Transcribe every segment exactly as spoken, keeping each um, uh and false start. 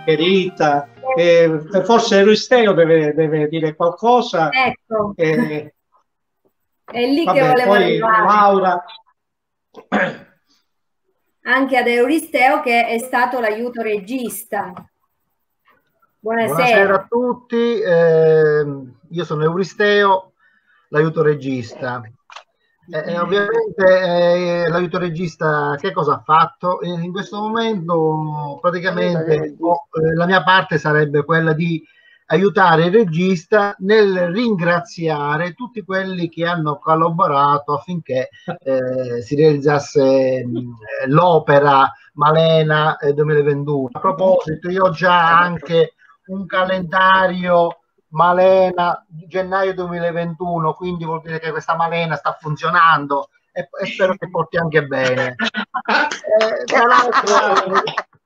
Margherita, eh, forse Euristeo deve, deve dire qualcosa. Ecco, eh, è lì che vabbè, volevo poi arrivare. Laura. Anche ad Euristeo, che è stato l'aiuto regista. Buonasera. Buonasera a tutti, eh, io sono Euristeo, l'aiuto regista. Eh, eh, ovviamente eh, l'aiuto regista che cosa ha fatto? Eh, in questo momento praticamente oh, eh, la mia parte sarebbe quella di aiutare il regista nel ringraziare tutti quelli che hanno collaborato affinché eh, si realizzasse mh, l'opera Malena eh, duemilaventuno. A proposito, io ho già anche un calendario Malena gennaio duemilaventuno, quindi vuol dire che questa Malena sta funzionando e, e spero che porti anche bene. Eh, tra l'altro,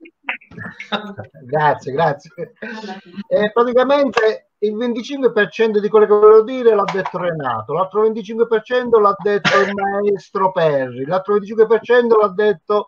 grazie, grazie. Eh, praticamente il venticinque per cento di quello che volevo dire l'ha detto Renato, l'altro venticinque per cento l'ha detto il maestro Perri, l'altro venticinque per cento l'ha detto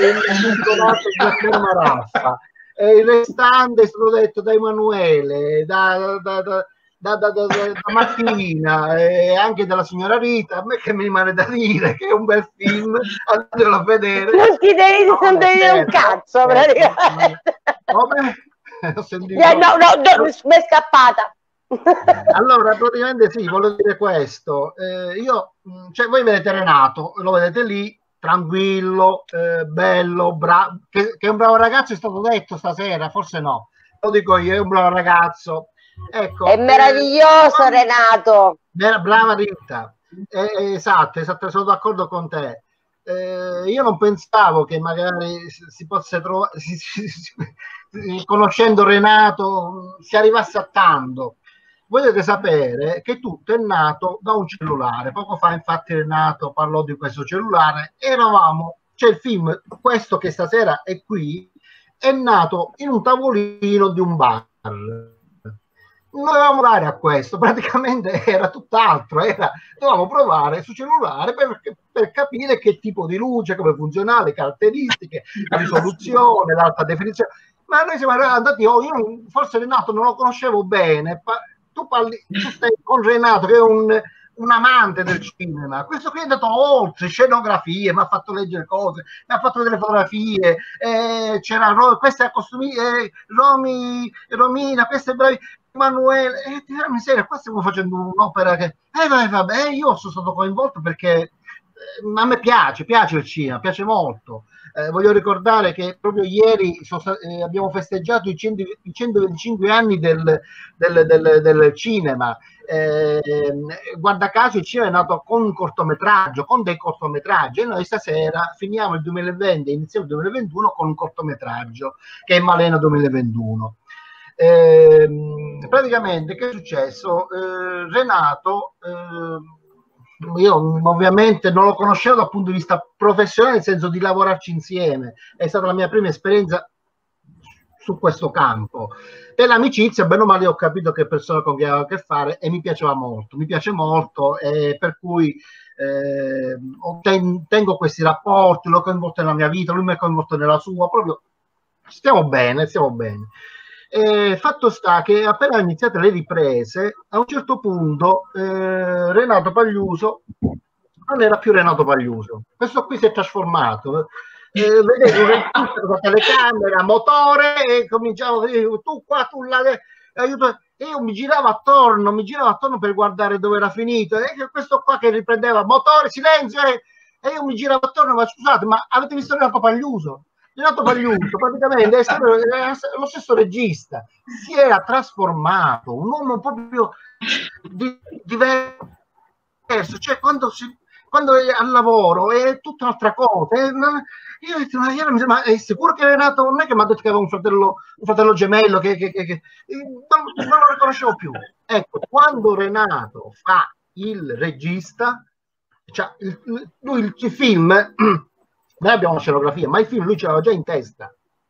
il Giacomo Maraffa. E il restante è stato detto da Emanuele, da, da, da, da, da, da, da Martina e anche dalla signora Rita. A me che mi rimane da dire che è un bel film, andatelo a vedere. Non ti devi, no, non devi dire un cazzo, eh, praticamente. Come? Ho sentito... Yeah, no, no, no, mi è scappata. Allora, praticamente sì, volevo dire questo. Eh, io, cioè, voi vedete Renato, lo vedete lì, tranquillo, eh, bello, bravo, che, che è un bravo ragazzo è stato detto stasera, forse no, lo dico io, è un bravo ragazzo. Ecco, è meraviglioso eh, Renato. Brava Rita, eh, esatto, esatto, sono d'accordo con te. Eh, io non pensavo che magari si, si possa trovare, si, si, si, conoscendo Renato, si arrivasse a tanto. Voi dovete sapere che tutto è nato da un cellulare. Poco fa infatti Renato parlò di questo cellulare. Eravamo, c'è il film, questo che stasera è qui, è nato in un tavolino di un bar. Non dovevamo dare a questo, praticamente era tutt'altro, era, dovevamo provare su cellulare per, per capire che tipo di luce, come funzionava, le caratteristiche, la risoluzione, l'alta definizione. Ma noi siamo andati, oh, io forse Renato non lo conoscevo bene, tu parli, tu stai con Renato che è un, un amante del cinema, questo qui è andato oltre scenografie, mi ha fatto leggere cose, mi ha fatto vedere fotografie, eh, c'era questa è costumi, eh, Romy, Romina, questa è bravi, Emanuele, eh, miseria, qua stiamo facendo un'opera che, eh vabbè, vabbè, io sono stato coinvolto perché eh, a me piace, piace il cinema, piace molto. Eh, voglio ricordare che proprio ieri sono, eh, abbiamo festeggiato i, cento, i centoventicinque anni del, del, del, del cinema. Eh, guarda caso il cinema è nato con un cortometraggio, con dei cortometraggi, e noi stasera finiamo il duemilaventi e iniziamo il duemilaventuno con un cortometraggio che è Malena duemilaventuno. Eh, praticamente che è successo? Eh, Renato eh, io ovviamente non lo conoscevo dal punto di vista professionale, nel senso di lavorarci insieme, è stata la mia prima esperienza su questo campo. Per l'amicizia, bene o male, ho capito che persona con cui avevo a che fare e mi piaceva molto, mi piace molto, e per cui eh, ten, tengo questi rapporti, l'ho coinvolto nella mia vita, lui mi ha coinvolto nella sua, proprio stiamo bene, stiamo bene. Eh, fatto sta che appena iniziate le riprese, a un certo punto eh, Renato Pagliuso non era più Renato Pagliuso, questo qui si è trasformato. Eh, vedete un regista con la telecamera, motore, e cominciavo a dire tu qua, tu là, aiuto. E io mi giravo attorno, mi giravo attorno per guardare dove era finito, e questo qua che riprendeva motore, silenzio, e, e io mi giravo attorno, ma scusate, ma avete visto Renato Pagliuso? Renato Pagliuso praticamente è lo stesso regista, si era trasformato, un uomo proprio di, diverso, cioè quando, si, quando è al lavoro è tutta un'altra cosa. È, io ho detto, ma, io, ma è sicuro che Renato non è che mi ha detto che aveva un fratello, un fratello gemello che, che, che, che non, non lo riconoscevo più. Ecco, quando Renato fa il regista, cioè il, lui il, il film noi abbiamo una scenografia, ma il film lui ce l'aveva già in testa.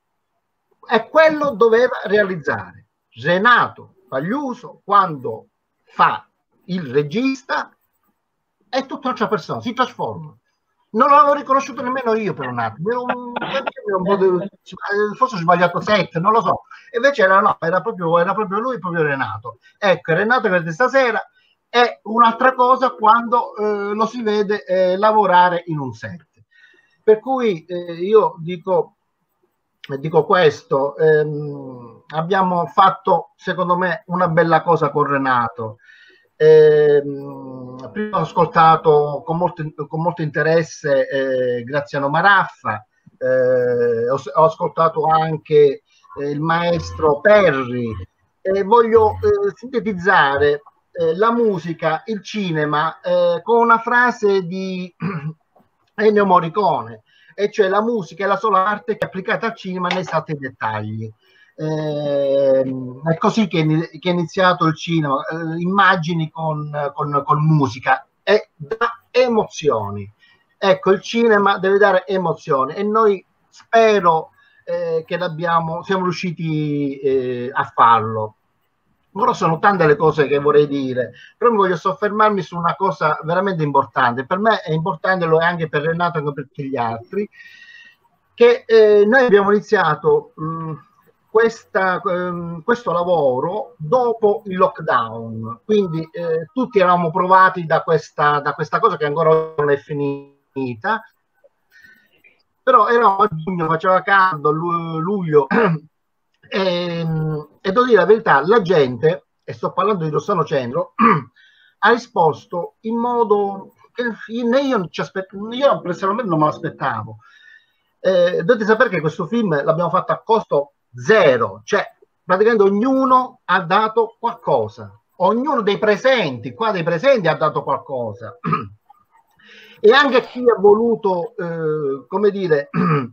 E quello doveva realizzare. Renato Pagliuso, quando fa il regista, è tutta un'altra persona, si trasforma. Non l'avevo riconosciuto nemmeno io per un attimo, ero un, un po' di, forse ho sbagliato set, non lo so. E invece era, no, era, proprio, era proprio lui, proprio Renato. Ecco, Renato che stasera è un'altra cosa quando eh, lo si vede eh, lavorare in un set. Per cui eh, io dico, dico questo, ehm, abbiamo fatto secondo me una bella cosa con Renato. Eh, prima ho ascoltato con molto, con molto interesse eh, Graziano Maraffa, eh, ho, ho ascoltato anche eh, il maestro Perri e voglio eh, sintetizzare eh, la musica, il cinema eh, con una frase di Ennio Morricone, e cioè la musica è la sola arte che è applicata al cinema nei salti dettagli. Eh, è così che, che è iniziato il cinema, eh, immagini con, con, con musica e da emozioni. Ecco, il cinema deve dare emozioni e noi spero eh, che l'abbiamo, siamo riusciti eh, a farlo. Ora sono tante le cose che vorrei dire, però mi voglio soffermarmi su una cosa veramente importante. Per me è importante, lo è anche per Renato e anche per tutti gli altri, che eh, noi abbiamo iniziato mh, Questa, ehm, questo lavoro dopo il lockdown, quindi eh, tutti eravamo provati da questa, da questa cosa che ancora non è finita, però era a giugno, faceva caldo, luglio e, e devo dire la verità, la gente, e sto parlando di Rossano Centro, ha risposto in modo che né io, non ci io personalmente non me l'aspettavo. Eh, dovete sapere che questo film l'abbiamo fatto a costo zero, cioè praticamente ognuno ha dato qualcosa, ognuno dei presenti, qua dei presenti ha dato qualcosa e anche chi ha voluto eh, come dire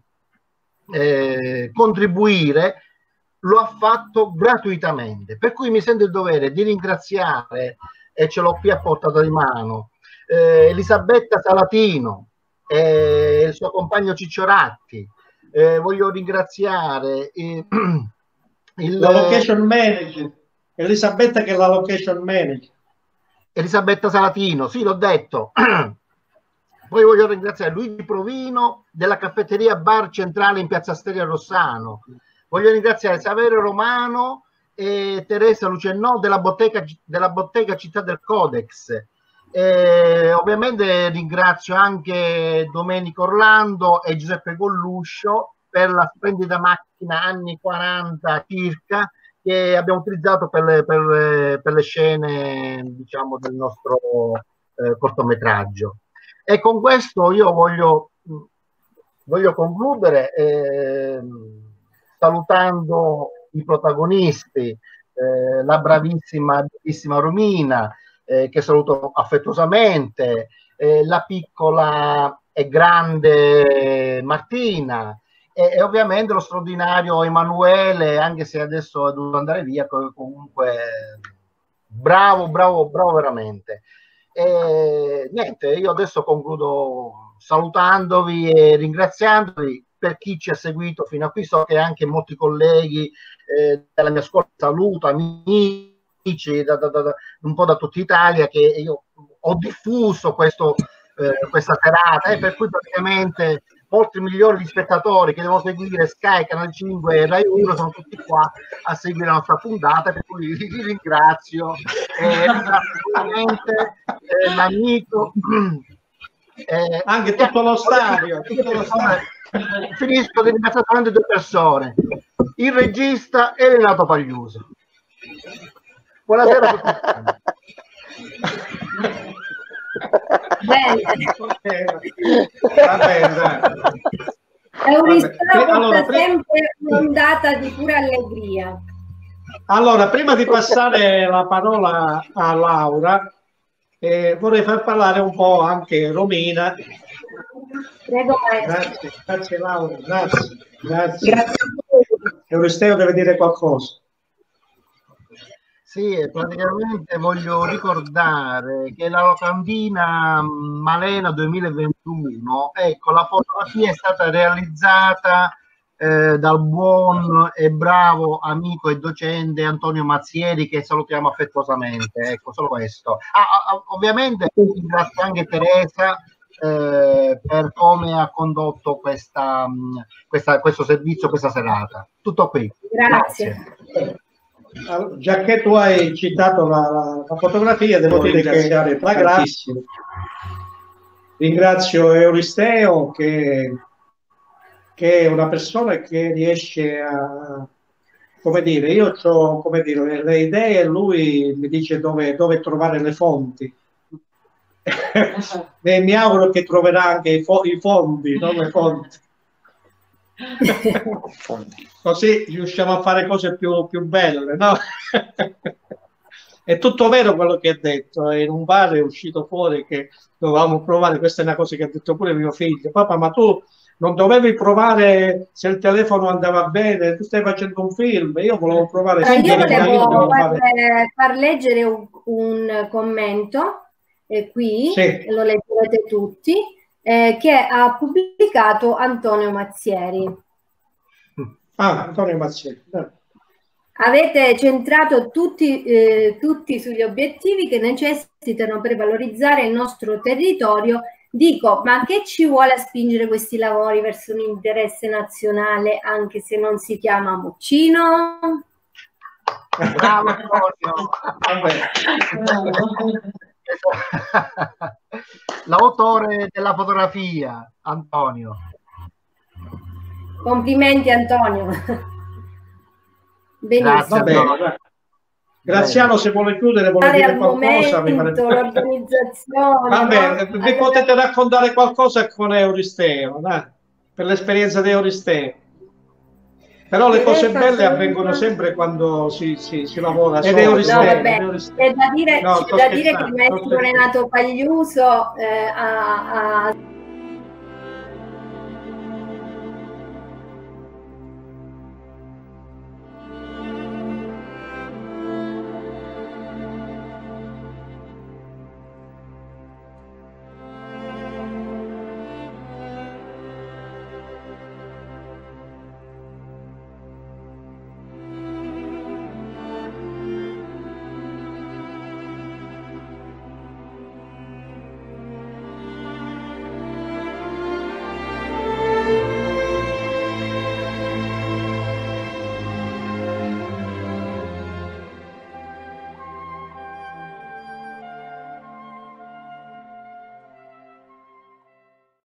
eh, contribuire lo ha fatto gratuitamente, per cui mi sento il dovere di ringraziare, e ce l'ho qui a portata di mano, eh, Elisabetta Salatino e il suo compagno Ciccioratti. Eh, voglio ringraziare eh, il, la location manager, Elisabetta che è la location manager. Elisabetta Salatino, sì, l'ho detto. Poi voglio ringraziare Luigi Provino della caffetteria Bar Centrale in Piazza Asteria Rossano. Voglio ringraziare Saverio Romano e Teresa Lucennò della bottega, della bottega Città del Codex. Eh, ovviamente ringrazio anche Domenico Orlando e Giuseppe Golluscio per la splendida macchina anni quaranta circa che abbiamo utilizzato per le, per, per le scene, diciamo, del nostro eh, cortometraggio. E con questo io voglio, voglio concludere eh, salutando i protagonisti, eh, la bravissima, bravissima Romina, Eh, che saluto affettuosamente, eh, la piccola e grande Martina e, e ovviamente lo straordinario Emanuele, anche se adesso è dovuto andare via, comunque bravo, bravo, bravo veramente. E, niente, io adesso concludo salutandovi e ringraziandovi per chi ci ha seguito fino a qui. So che anche molti colleghi eh, della mia scuola saluto, amici Da, da, da, un po' da tutta Italia, che io ho diffuso questo, eh, questa serata, eh, per cui praticamente molti milioni di spettatori che devono seguire Sky, Canale cinque e Rai uno sono tutti qua a seguire la nostra puntata, per cui vi ringrazio eh, eh, l'amico eh, anche tutto lo stadio, tutto lo stadio. Finisco di ringraziare solamente due persone, il regista e Renato Pagliuso. Buonasera a tutti. Bene. Va bene, dai. Euristeo allora, porta sempre un'ondata di pura allegria. Allora, prima di passare la parola a Laura, eh, vorrei far parlare un po' anche Romina. Prego, maestro. Grazie, grazie Laura, grazie. Grazie. Grazie a voi. Euristeo deve dire qualcosa. Sì, praticamente voglio ricordare che la locandina Malena duemilaventuno, ecco, la fotografia è stata realizzata eh, dal buon e bravo amico e docente Antonio Mazzieri, che salutiamo affettuosamente, ecco, solo questo. Ah, ah, ovviamente ringrazio anche Teresa eh, per come ha condotto questa, questa, questo servizio, questa serata. Tutto qui. Grazie. Grazie. Già che tu hai citato la, la, la fotografia, devo dire che la grazie. Ringrazio Euristeo che, che è una persona che riesce a, come dire, io ho come dire, le, le idee e lui mi dice dove, dove trovare le fonti. E mi auguro che troverà anche i, fo i fondi, non le fonti. Così riusciamo a fare cose più, più belle, no? È tutto vero quello che ha detto. In un bar è uscito fuori che dovevamo provare, questa è una cosa che ha detto pure mio figlio: papà, ma tu non dovevi provare se il telefono andava bene, tu stai facendo un film, io volevo provare. Allora, io volevo far, far leggere un, un commento eh, qui, sì. Lo leggerete tutti, eh, che ha pubblicato Antonio Mazzieri. Ah, Antonio Mazzieri. Eh. Avete centrato tutti, eh, tutti sugli obiettivi che necessitano per valorizzare il nostro territorio. Dico, ma che ci vuole a spingere questi lavori verso un interesse nazionale, anche se non si chiama Muccino? Bravo Antonio. L'autore della fotografia, Antonio. Complimenti Antonio. Benissimo. Vabbè, Graziano, se vuole chiudere, vuole Fare dire qualcosa. Momento, l'organizzazione. Vabbè, no? vi allora... potete raccontare qualcosa con Euristeo, no? Per l'esperienza di Euristeo. Però le cose belle avvengono sempre quando si, si, si lavora. Ed Euristeo. No, vabbè, c'è da dire, no, da dire che il maestro Renato Pagliuso eh, ha, ha